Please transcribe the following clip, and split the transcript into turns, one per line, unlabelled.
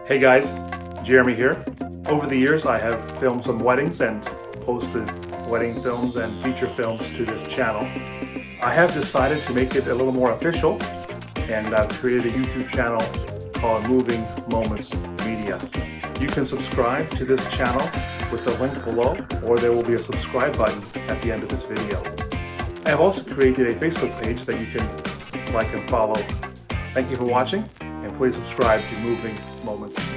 Hey guys, Jeremy here. Over the years I have filmed some weddings and posted wedding films and feature films to this channel. I have decided to make it a little more official, and I've created a YouTube channel called Moving Moments Media. You can subscribe to this channel with the link below, or there will be a subscribe button at the end of this video. I have also created a Facebook page that you can like and follow. Thank you for watching, and please subscribe to Moving Moments